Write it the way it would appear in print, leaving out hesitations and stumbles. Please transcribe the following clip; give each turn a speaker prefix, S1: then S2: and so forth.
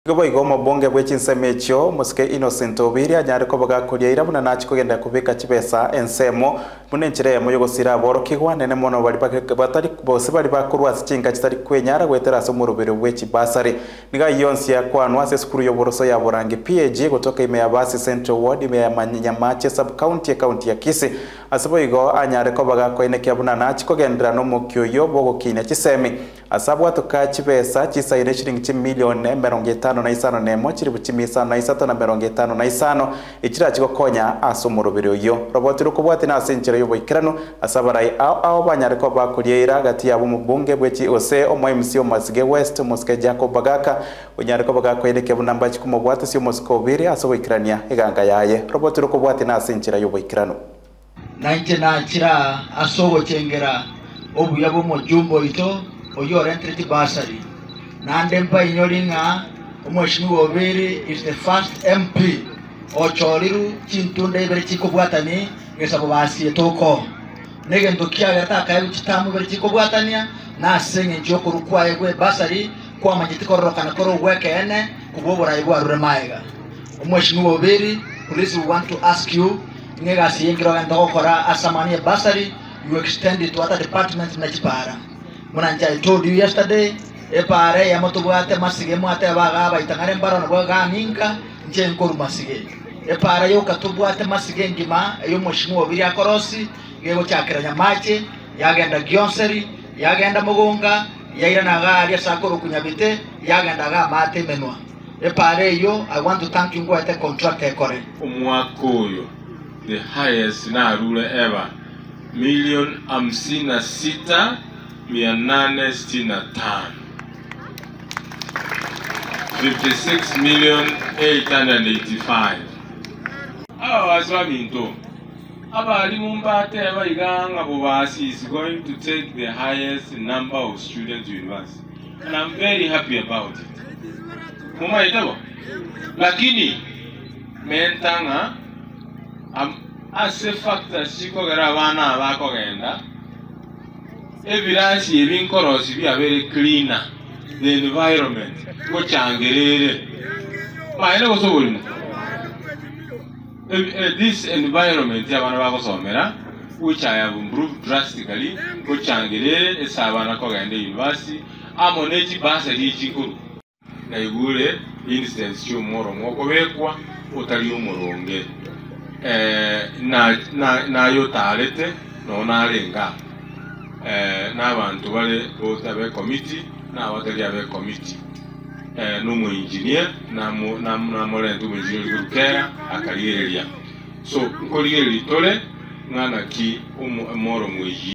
S1: Gobo igoma bunge bw'ekinsemecho musike Innocent Obiri anyare kobaga kuria buna nachi kugenda kubika chibesa ensemo mune nchire mu yogosira borokigwa nene mono bali batari bose bali bakurwa chinga kitari kwenyara gwetera so murubiro bw'ekibasari niga yonsi ya kwanwa se skuru yo boroso ya borangi PAG kutoka ime ya basi Central Ward ime ya Manyamache sub county ya Kisii asabo igo anyare kobaga koineke buna nachi kugendera no mukyoyo bogo kinya kisemi asabo atuka chibesa chisaire shilingi milioni 50 nemo chiri buchimisa na isato na 55 ichira chikokonya asumurubiri uyo roboti rukubwati na senchero yoboikirano asabarai ao banyare ko bakurira gati yabo mu bunge bw'eki ose omo MC Masige West Mosque Jacob Bagaka unyare ko bagako yereke bunamba chikumubwati sio Mosque Obiri asoboikirania iganga yaye roboti rukubwati na senchero yoboikirano
S2: nanje nakira asobo chengera obuyabo mo jumbo ito oyo rentreti basari nandempa inyolinga Mheshimiwa Obiri is the first MP ochoriru chintunde ibere chiko bwatani ngesabo basi toko negendo kiagata kayo chitamu ibere chiko bwatania na senge njoko rukwaye gwe basari kwa manyitiko rokana koro weke ene kubobora ibwa ruremaiga Mheshimiwa Obiri, police want to ask you ngega siyengiro gando gukora asamani basari you extend it to other departments na chipara munanja I told you yesterday epare ya motubwate masige mwate baga baitangare mbarano bwa ninka nje nkoru masige epare yo katubwate masige ngima yo Mheshimiwa Obiri akorosi ngego cyakiranya make yagenda Gyonseri yagenda Mugonga yaira naga ya sakoro kunyabite yagenda ga mate menwa epare yo I want to thank you ngwate contract ekore
S3: omwakoyo the highest na rule ever $1,665,865 56,885. Aswaminto. Abali mumbate abaiganga bobasi is going to take the highest number of students to university. And I'm very happy about it. Muma itabo. Lakini mentanga ase factor siko gara bana abakogenda. Evidence ebinkorosi bi very cleaner. The environment go changerere maana go sobulina this environment yabana bakosomera which I have improved drastically go changerere esabana ko gende university amoneji basa lichikuru na igule instance cyo moro moko bekwa otali umuronge na yo talete no nalenga n'abantu bale botabe committee na watali abe committee n'umu engineer na molendu mu engineer gukera akaliyeria so nkoliye litole ngana ki umoro mu